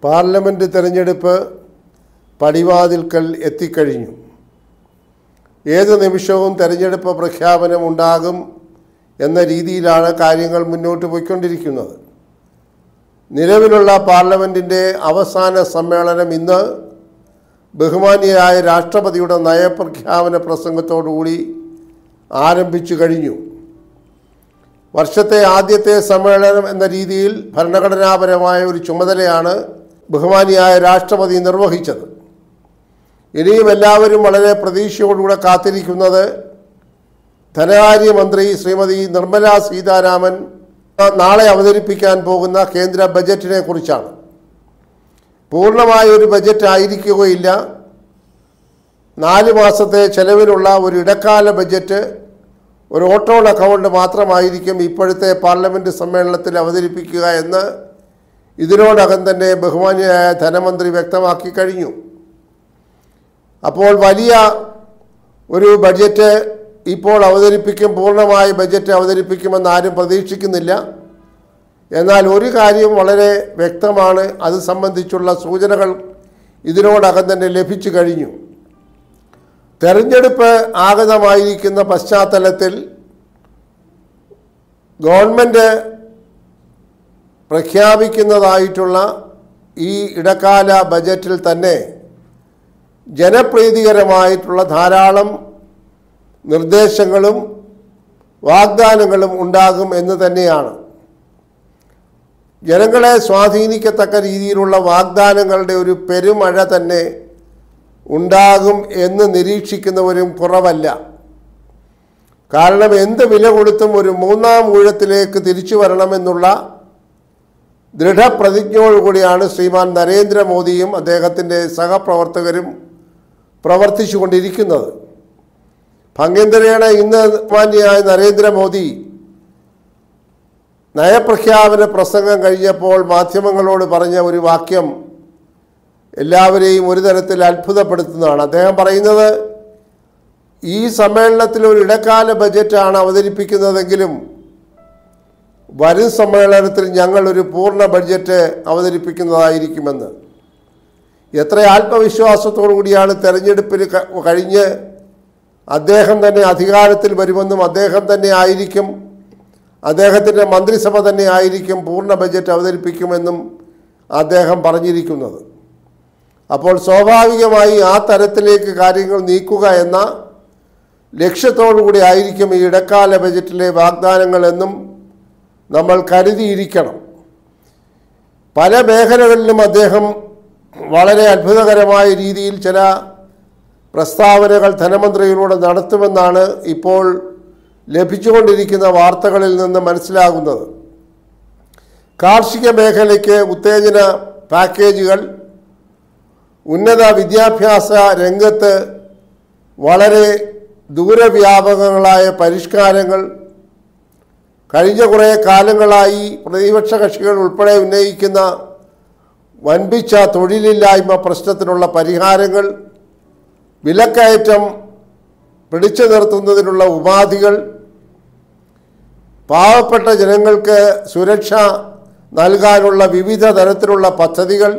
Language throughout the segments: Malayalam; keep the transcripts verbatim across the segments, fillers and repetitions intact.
പാർലമെൻറ്റ് തെരഞ്ഞെടുപ്പ് പടിവാതിൽക്കൽ എത്തിക്കഴിഞ്ഞു. ഏത് നിമിഷവും തെരഞ്ഞെടുപ്പ് പ്രഖ്യാപനം ഉണ്ടാകും എന്ന രീതിയിലാണ് കാര്യങ്ങൾ മുന്നോട്ട് പോയിക്കൊണ്ടിരിക്കുന്നത്. നിലവിലുള്ള പാർലമെൻറ്റിൻ്റെ അവസാന സമ്മേളനം ഇന്ന് ബഹുമാന്യരായ രാഷ്ട്രപതിയുടെ നയപ്രഖ്യാപന പ്രസംഗത്തോടുകൂടി ആരംഭിച്ചു കഴിഞ്ഞു. വർഷത്തെ ആദ്യത്തെ സമ്മേളനം എന്ന രീതിയിൽ ഭരണഘടനാപരമായ ഒരു ചുമതലയാണ് ബഹുമാന്യരായ രാഷ്ട്രപതി നിർവഹിച്ചത്. ഇനിയും എല്ലാവരും വളരെ പ്രതീക്ഷയോടുകൂടെ കാത്തിരിക്കുന്നത് ധനകാര്യമന്ത്രി ശ്രീമതി നിർമ്മല സീതാരാമൻ നാളെ അവതരിപ്പിക്കാൻ പോകുന്ന കേന്ദ്ര ബജറ്റിനെ കുറിച്ചാണ്. പൂർണ്ണമായ ഒരു ബജറ്റ് ആയിരിക്കുകയില്ല. നാല് മാസത്തെ ചെലവിലുള്ള ഒരു ഇടക്കാല ബജറ്റ്, ഒരു ഓട്ടോൺ അക്കൗണ്ട് മാത്രമായിരിക്കും ഇപ്പോഴത്തെ പാർലമെൻറ്റ് സമ്മേളനത്തിൽ അവതരിപ്പിക്കുക എന്ന് ഇതിനോടകം തന്നെ ബഹുമാന്യനായ ധനമന്ത്രി വ്യക്തമാക്കി കഴിഞ്ഞു. അപ്പോൾ വലിയ ഒരു ബഡ്ജറ്റ് ഇപ്പോൾ അവതരിപ്പിക്കും, പൂർണ്ണമായ ബഡ്ജറ്റ് അവതരിപ്പിക്കുമെന്ന് ആരും പ്രതീക്ഷിക്കുന്നില്ല. എന്നാൽ ഒരു കാര്യം വളരെ വ്യക്തമാണ്, അത് സംബന്ധിച്ചുള്ള സൂചനകൾ ഇതിനോടകം തന്നെ ലഭിച്ചു കഴിഞ്ഞു. തെരഞ്ഞെടുപ്പ് ആഗതമായിരിക്കുന്ന പശ്ചാത്തലത്തിൽ ഗവൺമെൻറ് പ്രഖ്യാപിക്കുന്നതായിട്ടുള്ള ഈ ഇടക്കാല ബജറ്റിൽ തന്നെ ജനപ്രീതികരമായിട്ടുള്ള ധാരാളം നിർദ്ദേശങ്ങളും വാഗ്ദാനങ്ങളും ഉണ്ടാകും എന്ന് തന്നെയാണ്. ജനങ്ങളെ സ്വാധീനിക്കത്തക്ക രീതിയിലുള്ള വാഗ്ദാനങ്ങളുടെ ഒരു പെരുമഴ തന്നെ ഉണ്ടാകും എന്ന് നിരീക്ഷിക്കുന്നവരും കുറവല്ല. കാരണം എന്ത് വില കൊടുത്തും ഒരു മൂന്നാം ഊഴത്തിലേക്ക് തിരിച്ചു വരണമെന്നുള്ള ദൃഢപ്രതിജ്ഞയോടുകൂടിയാണ് ശ്രീമാൻ നരേന്ദ്രമോദിയും അദ്ദേഹത്തിൻ്റെ സഹപ്രവർത്തകരും പ്രവർത്തിച്ചു കൊണ്ടിരിക്കുന്നത്. ഭംഗ്യന്തരേണ ഇന്ന് മാന്യനായ നരേന്ദ്രമോദി നയപ്രഖ്യാപന പ്രസംഗം കഴിഞ്ഞപ്പോൾ മാധ്യമങ്ങളോട് പറഞ്ഞ ഒരു വാക്യം എല്ലാവരെയും ഒരു തരത്തിൽ അത്ഭുതപ്പെടുത്തുന്നതാണ്. അദ്ദേഹം പറയുന്നത്, ഈ സമ്മേളനത്തിൽ ഒരു ഇടക്കാല ബജറ്റാണ് അവതരിപ്പിക്കുന്നതെങ്കിലും വരും സമ്മേളനത്തിൽ ഞങ്ങൾ ഒരു പൂർണ്ണ ബഡ്ജറ്റ് അവതരിപ്പിക്കുന്നതായിരിക്കുമെന്ന്. എത്ര ആത്മവിശ്വാസത്തോടു കൂടിയാണ് തെരഞ്ഞെടുപ്പിന് കഴിഞ്ഞ് അദ്ദേഹം തന്നെ അധികാരത്തിൽ വരുമെന്നും അദ്ദേഹം തന്നെ ആയിരിക്കും, അദ്ദേഹത്തിൻ്റെ മന്ത്രിസഭ തന്നെ ആയിരിക്കും പൂർണ്ണ ബജറ്റ് അവതരിപ്പിക്കുമെന്നും അദ്ദേഹം പറഞ്ഞിരിക്കുന്നത്. അപ്പോൾ സ്വാഭാവികമായി ആ തരത്തിലേക്ക് കാര്യങ്ങൾ നീക്കുക എന്ന ലക്ഷ്യത്തോടു കൂടി ആയിരിക്കും ഈ ഇടക്കാല ബജറ്റിലെ വാഗ്ദാനങ്ങളെന്നും നമ്മൾ കരുതിയിരിക്കണം. പല മേഖലകളിലും അദ്ദേഹം വളരെ അത്ഭുതകരമായ രീതിയിൽ ചില പ്രസ്താവനകൾ ധനമന്ത്രിയിലൂടെ നടത്തുമെന്നാണ് ഇപ്പോൾ ലഭിച്ചുകൊണ്ടിരിക്കുന്ന വാർത്തകളിൽ നിന്ന് മനസ്സിലാകുന്നത്. കാർഷിക മേഖലയ്ക്ക് ഉത്തേജന പാക്കേജുകൾ, ഉന്നത വിദ്യാഭ്യാസ രംഗത്ത് വളരെ ദൂരവ്യാപകങ്ങളായ പരിഷ്കാരങ്ങൾ, കഴിഞ്ഞ കുറേ കാലങ്ങളായി പ്രതിപക്ഷ കക്ഷികൾ ഉൾപ്പെടെ ഉന്നയിക്കുന്ന വൻപിച്ച തൊഴിലില്ലായ്മ പ്രശ്നത്തിനുള്ള പരിഹാരങ്ങൾ, വിലക്കയറ്റം പിടിച്ചു നിർത്തുന്നതിനുള്ള ഉപാധികൾ, പാവപ്പെട്ട ജനങ്ങൾക്ക് സുരക്ഷ നൽകാനുള്ള വിവിധ തരത്തിലുള്ള പദ്ധതികൾ,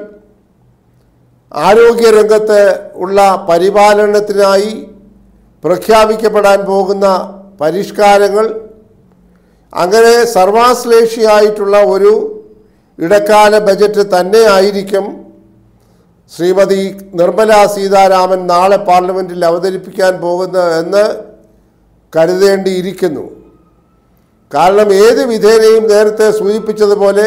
ആരോഗ്യരംഗത്ത് ഉള്ള പരിപാലനത്തിനായി പ്രഖ്യാപിക്കപ്പെടാൻ പോകുന്ന പരിഷ്കാരങ്ങൾ, അങ്ങനെ സർവാശ്ലേഷിയായിട്ടുള്ള ഒരു ഇടക്കാല ബജറ്റ് തന്നെ ആയിരിക്കും ശ്രീമതി നിർമ്മല സീതാരാമൻ നാളെ പാർലമെൻറ്റിൽ അവതരിപ്പിക്കാൻ പോകുന്നത് എന്ന് കരുതേണ്ടിയിരിക്കുന്നു. കാരണം ഏത് വിധേനയും നേരത്തെ സൂചിപ്പിച്ചതുപോലെ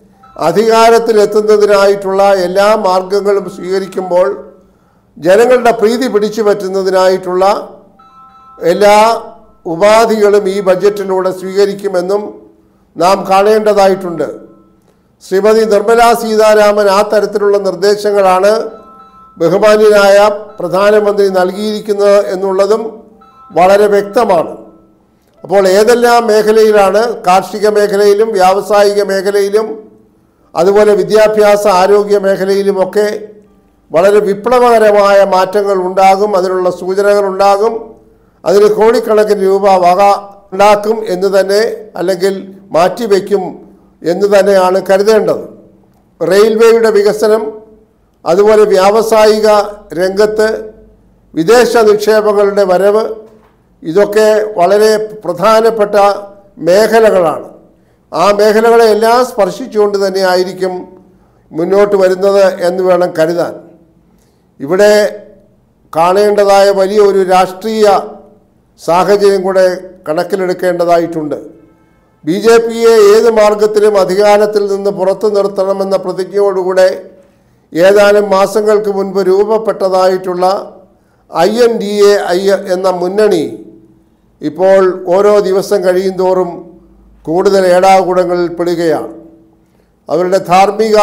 അധികാരത്തിലെത്തുന്നതിനായിട്ടുള്ള എല്ലാ മാർഗങ്ങളും സ്വീകരിക്കുമ്പോൾ ജനങ്ങളുടെ പ്രീതി പിടിച്ചു പറ്റുന്നതിനായിട്ടുള്ള എല്ലാ ഉപാധികളും ഈ ബജറ്റിലൂടെ സ്വീകരിക്കുമെന്നും നാം കാണേണ്ടതായിട്ടുണ്ട്. ശ്രീമതി നിർമ്മല സീതാരാമൻ ആ തരത്തിലുള്ള നിർദ്ദേശങ്ങളാണ് ബഹുമാന്യനായ പ്രധാനമന്ത്രി നൽകിയിരിക്കുന്നത് എന്നുള്ളതും വളരെ വ്യക്തമാണ്. അപ്പോൾ ഏതെല്ലാം മേഖലയിലാണ്, കാർഷിക മേഖലയിലും വ്യാവസായിക മേഖലയിലും അതുപോലെ വിദ്യാഭ്യാസ ആരോഗ്യ മേഖലയിലുമൊക്കെ വളരെ വിപ്ലവകരമായ മാറ്റങ്ങൾ ഉണ്ടാകും, അതിനുള്ള സൂചനകൾ ഉണ്ടാകും, അതിന് കോടിക്കണക്കിന് രൂപ വക ഉണ്ടാക്കും എന്ന് തന്നെ, അല്ലെങ്കിൽ മാറ്റിവെക്കും എന്ന് തന്നെയാണ് കരുതേണ്ടത്. റെയിൽവേയുടെ വികസനം, അതുപോലെ വ്യാവസായിക രംഗത്ത് വിദേശ നിക്ഷേപങ്ങളുടെ വരവ്, ഇതൊക്കെ വളരെ പ്രധാനപ്പെട്ട മേഖലകളാണ്. ആ മേഖലകളെ എല്ലാം സ്പർശിച്ചുകൊണ്ട് തന്നെ ആയിരിക്കും മുന്നോട്ട് വരുന്നത് എന്ന് വേണം കരുതാൻ. ഇവിടെ കാണേണ്ടതായ വലിയ ഒരു രാഷ്ട്രീയ സാഹചര്യം കൂടെ കണക്കിലെടുക്കേണ്ടതായിട്ടുണ്ട്. ബി ജെ പിയെ ഏത് മാർഗത്തിലും അധികാരത്തിൽ നിന്ന് പുറത്തു നിർത്തണമെന്ന പ്രതിജ്ഞയോടുകൂടെ ഏതാനും മാസങ്ങൾക്ക് മുൻപ് രൂപപ്പെട്ടതായിട്ടുള്ള I N D A I എന്ന മുന്നണി ഇപ്പോൾ ഓരോ ദിവസം കഴിയും തോറും കൂടുതൽ ഏടാകൂടങ്ങളിൽ പെടുകയാണ്. അവരുടെ ധാർമ്മിക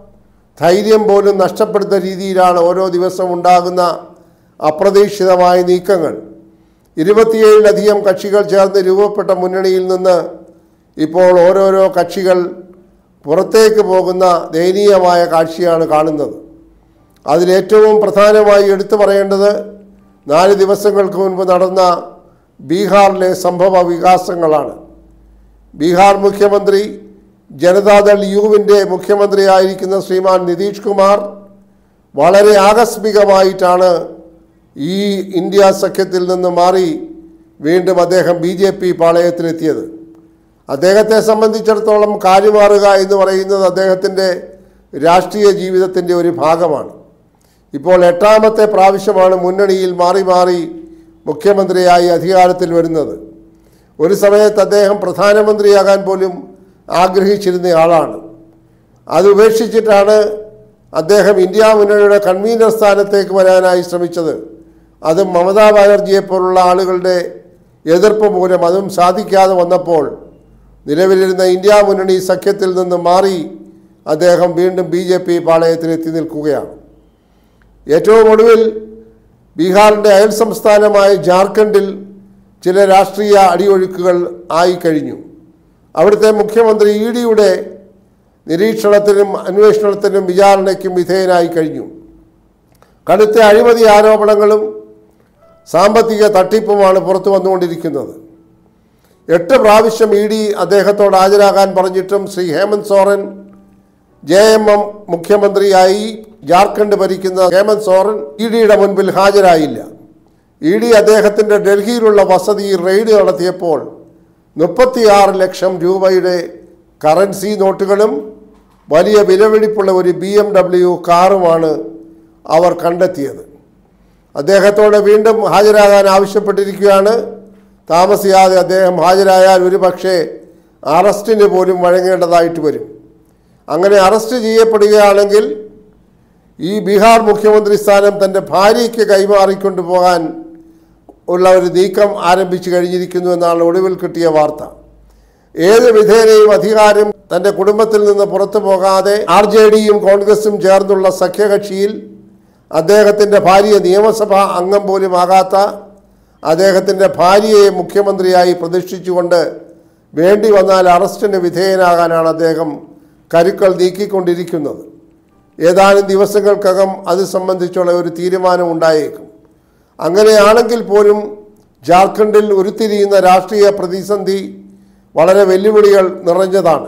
ധൈര്യം പോലും നഷ്ടപ്പെടുന്ന രീതിയിലാണ് ഓരോ ദിവസം ഉണ്ടാകുന്ന അപ്രതീക്ഷിതമായ നീക്കങ്ങൾ. ഇരുപത്തിയേഴിലധികം കക്ഷികൾ ചേർന്ന് രൂപപ്പെട്ട മുന്നണിയിൽ നിന്ന് ഇപ്പോൾ ഓരോരോ കക്ഷികൾ പുറത്തേക്ക് പോകുന്ന ദയനീയമായ കാഴ്ചയാണ് കാണുന്നത്. അതിലേറ്റവും പ്രധാനമായി എടുത്തു പറയേണ്ടത് നാല് ദിവസങ്ങൾക്ക് മുൻപ് നടന്ന ബീഹാറിലെ സംഭവ വികാസങ്ങളാണ്. ബീഹാർ മുഖ്യമന്ത്രി ജനതാദൾ യുവിൻ്റെ മുഖ്യമന്ത്രിയായിരിക്കുന്ന ശ്രീമാൻ നിതീഷ് കുമാർ വളരെ ആകസ്മികമായിട്ടാണ് ഈ ഇന്ത്യ സഖ്യത്തിൽ നിന്ന് മാറി വീണ്ടും അദ്ദേഹം ബി ജെ പി പാളയത്തിലെത്തിയത്. അദ്ദേഹത്തെ സംബന്ധിച്ചിടത്തോളം കാലുമാറുക എന്ന് പറയുന്നത് അദ്ദേഹത്തിൻ്റെ രാഷ്ട്രീയ ജീവിതത്തിൻ്റെ ഒരു ഭാഗമാണ്. ഇപ്പോൾ എട്ടാമത്തെ പ്രാവശ്യമാണ് മുന്നണിയിൽ മാറി മാറി മുഖ്യമന്ത്രിയായി അധികാരത്തിൽ വരുന്നത്. ഒരു സമയത്ത് അദ്ദേഹം പ്രധാനമന്ത്രിയാകാൻ പോലും ആഗ്രഹിച്ചിരുന്ന ആളാണ്. അത് ഉപേക്ഷിച്ചിട്ടാണ് അദ്ദേഹം ഇന്ത്യ മുന്നണിയുടെ കൺവീനർ സ്ഥാനത്തേക്ക് വരാനായി ശ്രമിച്ചത്. അതും മമതാ ബാനർജിയെ പോലുള്ള ആളുകളുടെ എതിർപ്പ് മൂലം അതും സാധിക്കാതെ വന്നപ്പോൾ നിലവിലിരുന്ന ഇന്ത്യ മുന്നണി സഖ്യത്തിൽ നിന്ന് മാറി അദ്ദേഹം വീണ്ടും ബി ജെ പി പാളയത്തിലെത്തി നിൽക്കുകയാണ്. ഏറ്റവും ഒടുവിൽ ബീഹാറിൻ്റെ അയൽ സംസ്ഥാനമായ ജാർഖണ്ഡിൽ ചില രാഷ്ട്രീയ അടിയൊഴുക്കുകൾ ആയിക്കഴിഞ്ഞു. അവിടുത്തെ മുഖ്യമന്ത്രി ഇ ഡിയുടെ നിരീക്ഷണത്തിനും അന്വേഷണത്തിനും വിചാരണയ്ക്കും വിധേയനായി കഴിഞ്ഞു. കടുത്ത അഴിമതി ആരോപണങ്ങളും സാമ്പത്തിക തട്ടിപ്പുമാണ് പുറത്തു വന്നുകൊണ്ടിരിക്കുന്നത്. എട്ട് പ്രാവശ്യം ഇ ഡി അദ്ദേഹത്തോട് ഹാജരാകാൻ പറഞ്ഞിട്ടും Shri Hemant Soren J M M മുഖ്യമന്ത്രിയായി ജാർഖണ്ഡ് ഭരിക്കുന്ന ഹേമന്ത് സോറൻ ഇ ഡിയുടെ മുൻപിൽ ഹാജരായില്ല. ഇ ഡി അദ്ദേഹത്തിൻ്റെ ഡൽഹിയിലുള്ള വസതിയിൽ റെയ്ഡ് നടത്തിയപ്പോൾ മുപ്പത്തിയാറ് ലക്ഷം രൂപയുടെ കറൻസി നോട്ടുകളും വലിയ വിലപിടിപ്പുള്ള ഒരു ബി എം ഡബ്ല്യു കാറുമാണ് അവർ കണ്ടെത്തിയത്. അദ്ദേഹത്തോട് വീണ്ടും ഹാജരാകാൻ ആവശ്യപ്പെട്ടിരിക്കുകയാണ്. താമസിയാതെ അദ്ദേഹം ഹാജരായാൽ ഒരു പക്ഷേ അറസ്റ്റിന് പോലും വഴങ്ങേണ്ടതായിട്ട് വരും. അങ്ങനെ അറസ്റ്റ് ചെയ്യപ്പെടുകയാണെങ്കിൽ ഈ ബീഹാർ മുഖ്യമന്ത്രി സ്ഥാനം തൻ്റെ ഭാര്യയ്ക്ക് കൈമാറിക്കൊണ്ടു പോകാൻ ഉള്ള ഒരു നീക്കം ആരംഭിച്ചു കഴിഞ്ഞിരിക്കുന്നു എന്നാണ് ഒടുവിൽ കിട്ടിയ വാർത്ത. ഏത് വിധേനയും അധികാരം തൻ്റെ കുടുംബത്തിൽ നിന്ന് പുറത്തു പോകാതെ ആർ ജെ ഡിയും കോൺഗ്രസും ചേർന്നുള്ള സഖ്യകക്ഷിയിൽ അദ്ദേഹത്തിൻ്റെ ഭാര്യ നിയമസഭാ അംഗം പോലും ആകാത്ത അദ്ദേഹത്തിൻ്റെ ഭാര്യയെ മുഖ്യമന്ത്രിയായി പ്രതിഷ്ഠിച്ചുകൊണ്ട് വേണ്ടി വന്നാൽ അറസ്റ്റിന് വിധേയനാകാനാണ് അദ്ദേഹം കരുക്കൾ നീക്കിക്കൊണ്ടിരിക്കുന്നത്. ഏതാനും ദിവസങ്ങൾക്കകം അത് സംബന്ധിച്ചുള്ള ഒരു തീരുമാനം ഉണ്ടായേക്കും. അങ്ങനെയാണെങ്കിൽ പോലും ജാർഖണ്ഡിൽ ഉരുത്തിരിയുന്ന രാഷ്ട്രീയ പ്രതിസന്ധി വളരെ വെല്ലുവിളികൾ നിറഞ്ഞതാണ്.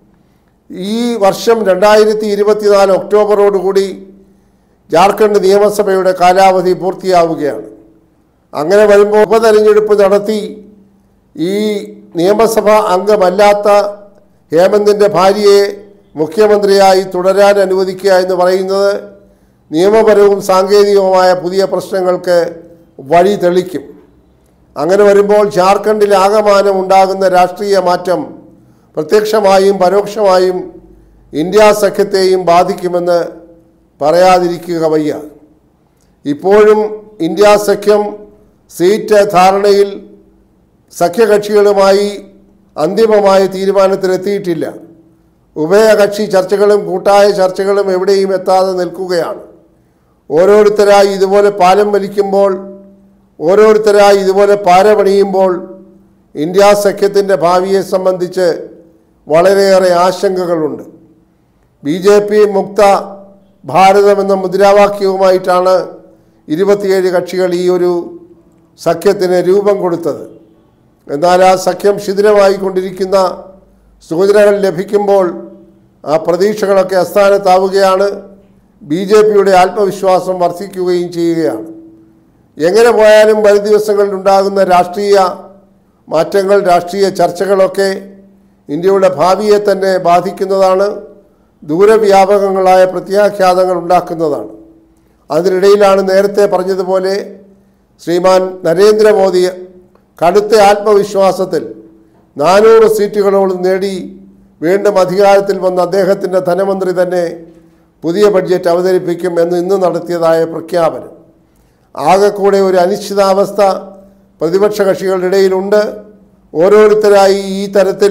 ഈ വർഷം രണ്ടായിരത്തി ഇരുപത്തിനാല് ഒക്ടോബറോടുകൂടി ജാർഖണ്ഡ് നിയമസഭയുടെ കാലാവധി പൂർത്തിയാവുകയാണ്. അങ്ങനെ വരുമ്പോൾ ഉപതെരഞ്ഞെടുപ്പ് നടത്തി ഈ നിയമസഭാ അംഗമല്ലാത്ത ഹേമന്തിൻ്റെ ഭാര്യയെ മുഖ്യമന്ത്രിയായി തുടരാൻ അനുവദിക്കുക എന്ന് പറയുന്നത് നിയമപരവും സാങ്കേതികവുമായ പുതിയ പ്രശ്നങ്ങൾക്ക് വഴി തെളിക്കും. അങ്ങനെ വരുമ്പോൾ ജാർഖണ്ഡിൽ ആകമാനം ഉണ്ടാകുന്ന രാഷ്ട്രീയ മാറ്റം പ്രത്യക്ഷമായും പരോക്ഷമായും ഇന്ത്യ സഖ്യത്തെയും ബാധിക്കുമെന്ന് പറയാതിരിക്കുക വയ്യ. ഇപ്പോഴും ഇന്ത്യ സഖ്യം സീറ്റ് ധാരണയിൽ സഖ്യകക്ഷികളുമായി അന്തിമമായ തീരുമാനത്തിലെത്തിയിട്ടില്ല. ഉഭയകക്ഷി ചർച്ചകളും കൂട്ടായ ചർച്ചകളും എവിടെയും എത്താതെ നിൽക്കുകയാണ്. ഓരോരുത്തരായി ഇതുപോലെ പാലം വലിക്കുമ്പോൾ, ഓരോരുത്തരായി ഇതുപോലെ പാര പണിയുമ്പോൾ ഇന്ത്യ സഖ്യത്തിൻ്റെ ഭാവിയെ സംബന്ധിച്ച് വളരെയേറെ ആശങ്കകളുണ്ട്. ബി ജെ പി മുക്ത ഭാരതം എന്ന മുദ്രാവാക്യവുമായിട്ടാണ് ഇരുപത്തിയേഴ് കക്ഷികൾ ഈ ഒരു സഖ്യത്തിന് രൂപം കൊടുത്തത്. എന്നാൽ ആ സഖ്യം ശിഥിലമായിക്കൊണ്ടിരിക്കുന്ന സൂചനകൾ ലഭിക്കുമ്പോൾ ആ പ്രതീക്ഷകളൊക്കെ അസ്ഥാനത്താവുകയാണ്. ബി ജെ പിയുടെ ആത്മവിശ്വാസം വർദ്ധിക്കുകയും ചെയ്യുകയാണ്. എങ്ങനെ പോയാലും വരും ദിവസങ്ങളിൽ ഉണ്ടാകുന്ന രാഷ്ട്രീയ മാറ്റങ്ങൾ, രാഷ്ട്രീയ ചർച്ചകളൊക്കെ ഇന്ത്യയുടെ ഭാവിയെ തന്നെ ബാധിക്കുന്നതാണ്, ദൂരവ്യാപകങ്ങളായ പ്രത്യാഘാതങ്ങൾ ഉണ്ടാക്കുന്നതാണ്. അതിനിടയിലാണ് നേരത്തെ പറഞ്ഞതുപോലെ ശ്രീമാൻ നരേന്ദ്രമോദി കടുത്ത ആത്മവിശ്വാസത്തിൽ നാനൂറ് സീറ്റുകളോളം നേടി വീണ്ടും അധികാരത്തിൽ വന്ന അദ്ദേഹത്തിൻ്റെ ധനമന്ത്രി തന്നെ പുതിയ ബഡ്ജറ്റ് അവതരിപ്പിക്കും എന്ന് ഇന്ന് നടത്തിയതായ പ്രഖ്യാപനം. ആകെക്കൂടെ ഒരു അനിശ്ചിതാവസ്ഥ പ്രതിപക്ഷ കക്ഷികളുടെ ഇടയിലുണ്ട്. ഓരോരുത്തരായി ഈ തരത്തിൽ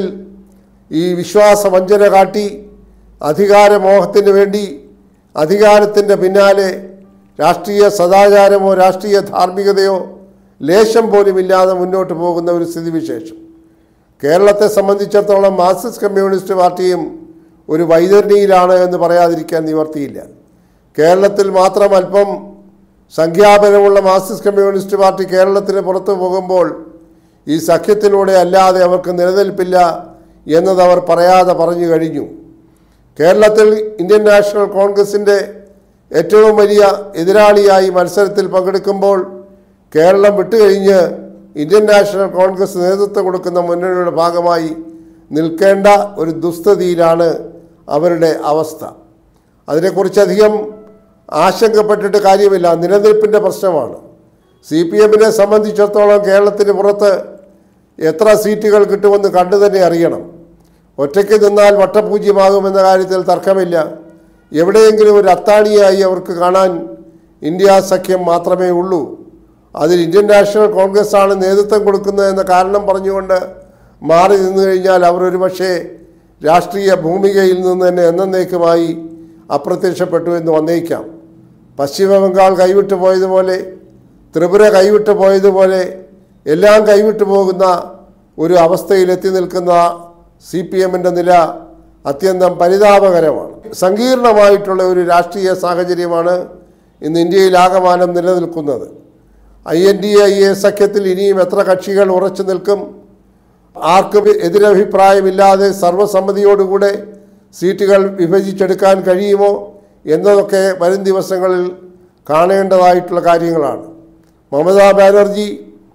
ഈ വിശ്വാസവഞ്ചന കാട്ടി അധികാരമോഹത്തിന് വേണ്ടി അധികാരത്തിൻ്റെ പിന്നാലെ രാഷ്ട്രീയ സദാചാരമോ രാഷ്ട്രീയ ധാർമ്മികതയോ ലേശം പോലുമില്ലാതെ മുന്നോട്ട് പോകുന്ന ഒരു സ്ഥിതിവിശേഷം. കേരളത്തെ സംബന്ധിച്ചിടത്തോളം മാർക്സിസ്റ്റ് കമ്മ്യൂണിസ്റ്റ് പാർട്ടിയും ഒരു വൈതരണിയിലാണ് എന്ന് പറയാതിരിക്കാൻ നിവർത്തിയില്ല. കേരളത്തിൽ മാത്രം അല്പം സംഖ്യാബലമുള്ള മാർക്സിസ്റ്റ് കമ്മ്യൂണിസ്റ്റ് പാർട്ടി കേരളത്തിന് പുറത്തു പോകുമ്പോൾ ഈ സഖ്യത്തിലൂടെ അല്ലാതെ അവർക്ക് നിലനിൽപ്പില്ല എന്നത് അവർ പറയാതെ പറഞ്ഞു കഴിഞ്ഞു. കേരളത്തിൽ ഇന്ത്യൻ നാഷണൽ കോൺഗ്രസിൻ്റെ ഏറ്റവും വലിയ എതിരാളിയായി മത്സരത്തിൽ പങ്കെടുക്കുമ്പോൾ കേരളം വിട്ടുകഴിഞ്ഞ് ഇന്ത്യൻ നാഷണൽ കോൺഗ്രസ് നേതൃത്വം കൊടുക്കുന്ന മുന്നണിയുടെ ഭാഗമായി നിൽക്കേണ്ട ഒരു ദുസ്ഥിതിയിലാണ് അവരുടെ അവസ്ഥ. അതിനെക്കുറിച്ചധികം ആശങ്കപ്പെട്ടിട്ട് കാര്യമില്ല. നിലനിൽപ്പിൻ്റെ പ്രശ്നമാണ്. സി പി എമ്മിനെ സംബന്ധിച്ചിടത്തോളം കേരളത്തിന് പുറത്ത് എത്ര സീറ്റുകൾ കിട്ടുമെന്ന് കണ്ടു തന്നെ അറിയണം. ഒറ്റയ്ക്ക് നിന്നാൽ വട്ടപൂജ്യമാകുമെന്ന കാര്യത്തിൽ തർക്കമില്ല. എവിടെയെങ്കിലും ഒരു അത്താണിയായി അവർക്ക് കാണാൻ ഇന്ത്യ സഖ്യം മാത്രമേ ഉള്ളൂ. അതിൽ ഇന്ത്യൻ നാഷണൽ കോൺഗ്രസ് ആണ് നേതൃത്വം കൊടുക്കുന്നത് എന്ന കാരണം പറഞ്ഞുകൊണ്ട് മാറി നിന്നു കഴിഞ്ഞാൽ അവർ ഒരു പക്ഷേ രാഷ്ട്രീയ ഭൂമികയിൽ നിന്ന് തന്നെ എന്നേക്കുമായി അപ്രത്യക്ഷപ്പെട്ടു എന്ന് വന്നേക്കാം. പശ്ചിമ ബംഗാൾ കൈവിട്ടു പോയതുപോലെ, ത്രിപുര കൈവിട്ടു പോയതുപോലെ എല്ലാം കൈവിട്ടു പോകുന്ന ഒരു അവസ്ഥയിലെത്തി നിൽക്കുന്ന സി പി എമ്മിൻ്റെ നില അത്യന്തം പരിതാപകരമാണ്. സങ്കീർണമായിട്ടുള്ള ഒരു രാഷ്ട്രീയ സാഹചര്യമാണ് ഇന്ന് ഇന്ത്യയിലാകമാനം നിലനിൽക്കുന്നത്. I N D I A സഖ്യത്തിൽ ഇനിയും എത്ര കക്ഷികൾ ഉറച്ചു നിൽക്കും? ആർക്കും എതിരഭിപ്രായമില്ലാതെ സർവ്വസമ്മതിയോടുകൂടെ സീറ്റുകൾ വിഭജിച്ചെടുക്കാൻ കഴിയുമോ എന്നതൊക്കെ വരും ദിവസങ്ങളിൽ കാണേണ്ടതായിട്ടുള്ള കാര്യങ്ങളാണ്. മമതാ ബാനർജി,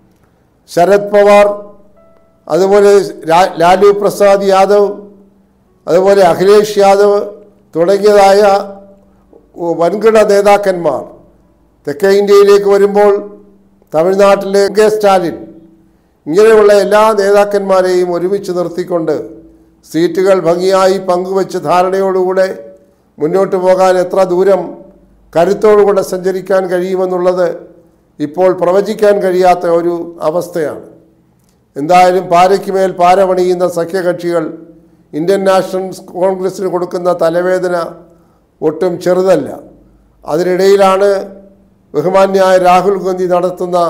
ശരത് പവാർ, അതുപോലെ ലാലു പ്രസാദ് യാദവ്, അതുപോലെ അഖിലേഷ് യാദവ് തുടങ്ങിയതായ വൻകിട നേതാക്കന്മാർ തെക്കേ ഇന്ത്യയിലേക്ക് വരുമ്പോൾ തമിഴ്നാട്ടിലെ കെ സ്റ്റാലിൻ, ഇങ്ങനെയുള്ള എല്ലാ നേതാക്കന്മാരെയും ഒരുമിച്ച് നിർത്തിക്കൊണ്ട് സീറ്റുകൾ ഭംഗിയായി പങ്കുവച്ച് ധാരണയോടുകൂടെ മുന്നോട്ട് പോകാൻ എത്ര ദൂരം കരുത്തോടുകൂടെ സഞ്ചരിക്കാൻ കഴിയുമെന്നുള്ളത് ഇപ്പോൾ പ്രവചിക്കാൻ കഴിയാത്ത ഒരു അവസ്ഥയാണ്. എന്തായാലും പാരയ്ക്ക് മേൽ പാര പണിയുന്ന സഖ്യകക്ഷികൾ ഇന്ത്യൻ നാഷണൽ കോൺഗ്രസിന് കൊടുക്കുന്ന തലവേദന ഒട്ടും ചെറുതല്ല. അതിനിടയിലാണ് ബഹുമാന്യായ രാഹുൽ ഗാന്ധി നടത്തുന്ന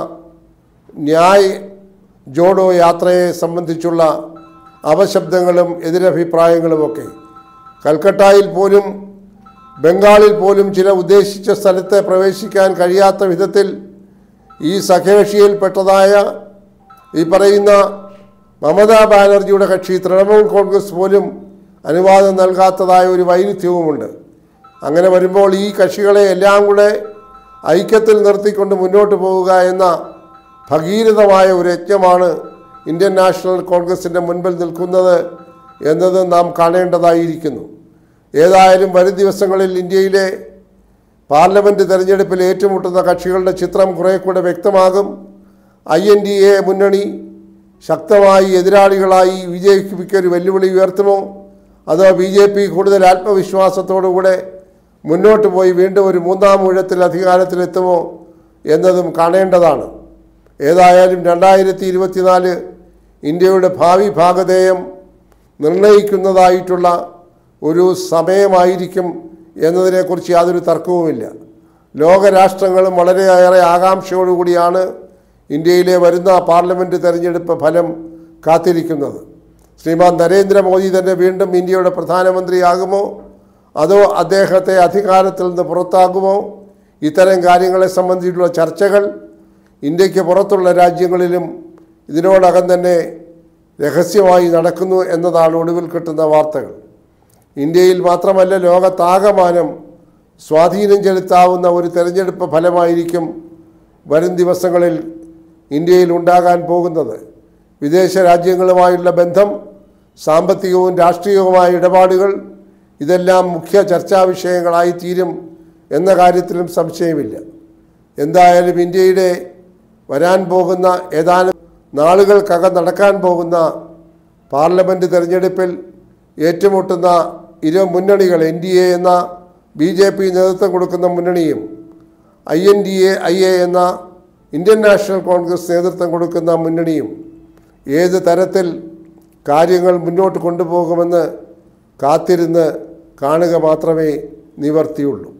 ന്യായ് ജോഡോ യാത്രയെ സംബന്ധിച്ചുള്ള അപശബ്ദങ്ങളും എതിരഭിപ്രായങ്ങളുമൊക്കെ. കൽക്കട്ടയിൽ പോലും ബംഗാളിൽ പോലും ചില ഉദ്ദേശിച്ച സ്ഥലത്ത് പ്രവേശിക്കാൻ കഴിയാത്ത വിധത്തിൽ ഈ സഖ്യകക്ഷിയിൽപ്പെട്ടതായ ഈ പറയുന്ന മമതാ ബാനർജിയുടെ കക്ഷി തൃണമൂൽ കോൺഗ്രസ് പോലും അനുവാദം നൽകാത്തതായ ഒരു വൈരുദ്ധ്യവുമുണ്ട്. അങ്ങനെ വരുമ്പോൾ ഈ കക്ഷികളെ എല്ലാം കൂടെ ഐക്യത്തിൽ നിർത്തിക്കൊണ്ട് മുന്നോട്ട് പോവുക എന്ന ഭഗീരഥമായ ഒരു യജ്ഞമാണ് ഇന്ത്യൻ നാഷണൽ കോൺഗ്രസിൻ്റെ മുൻപിൽ നിൽക്കുന്നത് എന്നത് നാം കാണേണ്ടതായിരിക്കുന്നു. ഏതായാലും വരും ദിവസങ്ങളിൽ ഇന്ത്യയിലെ പാർലമെൻറ്റ് തെരഞ്ഞെടുപ്പിൽ ഏറ്റുമുട്ടുന്ന കക്ഷികളുടെ ചിത്രം കുറേ കൂടെ വ്യക്തമാകും. ഐ എൻ ഡി എ മുന്നണി ശക്തമായി എതിരാളികളായി ബി ജെ പിക്ക് ഒരു വെല്ലുവിളി ഉയർത്തുമോ, അതോ ബി ജെ പി കൂടുതൽ ആത്മവിശ്വാസത്തോടുകൂടെ മുന്നോട്ട് പോയി വീണ്ടും ഒരു മൂന്നാം ഊഴത്തിൽ അധികാരത്തിലെത്തുമോ എന്നതും കാണേണ്ടതാണ്. ഏതായാലും രണ്ടായിരത്തി ഇരുപത്തിനാല് ഇന്ത്യയുടെ ഭാവി ഭാഗധേയം നിർണയിക്കുന്നതായിട്ടുള്ള ഒരു സമയമായിരിക്കും എന്നതിനെക്കുറിച്ച് യാതൊരു തർക്കവുമില്ല. ലോകരാഷ്ട്രങ്ങളും വളരെയേറെ ആകാംക്ഷയോടുകൂടിയാണ് ഇന്ത്യയിലെ വരുന്ന പാർലമെൻറ്റ് തെരഞ്ഞെടുപ്പ് ഫലം കാത്തിരിക്കുന്നത്. ശ്രീമാൻ നരേന്ദ്രമോദി തന്നെ വീണ്ടും ഇന്ത്യയുടെ പ്രധാനമന്ത്രിയാകുമോ, അതോ അദ്ദേഹത്തെ അധികാരത്തിൽ നിന്ന് പുറത്താകുമോ? ഇത്തരം കാര്യങ്ങളെ സംബന്ധിച്ചുള്ള ചർച്ചകൾ ഇന്ത്യക്ക് പുറത്തുള്ള രാജ്യങ്ങളിലും ഇതിനോടകം തന്നെ രഹസ്യമായി നടക്കുന്നു എന്നതാണ് ഒടുവിൽ കിട്ടുന്ന വാർത്തകൾ. ഇന്ത്യയിൽ മാത്രമല്ല ലോകത്താകമാനം സ്വാധീനം ചെലുത്താവുന്ന ഒരു തെരഞ്ഞെടുപ്പ് ഫലമായിരിക്കും വരും ദിവസങ്ങളിൽ ഇന്ത്യയിൽ ഉണ്ടാകാൻ പോകുന്നത്. വിദേശ രാജ്യങ്ങളുമായുള്ള ബന്ധം, സാമ്പത്തികവും രാഷ്ട്രീയവുമായ ഇടപാടുകൾ, ഇതെല്ലാം മുഖ്യ ചർച്ചാ വിഷയങ്ങളായി തീരും എന്ന കാര്യത്തിലും സംശയമില്ല. എന്തായാലും ഇന്ത്യയുടെ വരാൻ പോകുന്ന ഏതാനും നാളുകൾക്കകം നടക്കാൻ പോകുന്ന പാർലമെൻറ്റ് തെരഞ്ഞെടുപ്പിൽ ഏറ്റുമുട്ടുന്ന ഇരു മുന്നണികൾ, എൻ ഡി എ എന്ന ബി ജെ പി നേതൃത്വം കൊടുക്കുന്ന മുന്നണിയും I N D A I A എന്ന ഇന്ത്യൻ നാഷണൽ കോൺഗ്രസ് നേതൃത്വം കൊടുക്കുന്ന മുന്നണിയും ഏത് തരത്തിൽ കാര്യങ്ങൾ മുന്നോട്ട് കൊണ്ടുപോകുമെന്ന് കാത്തിരുന്ന് കാണുക മാത്രമേ നിവർത്തിയുള്ളൂ.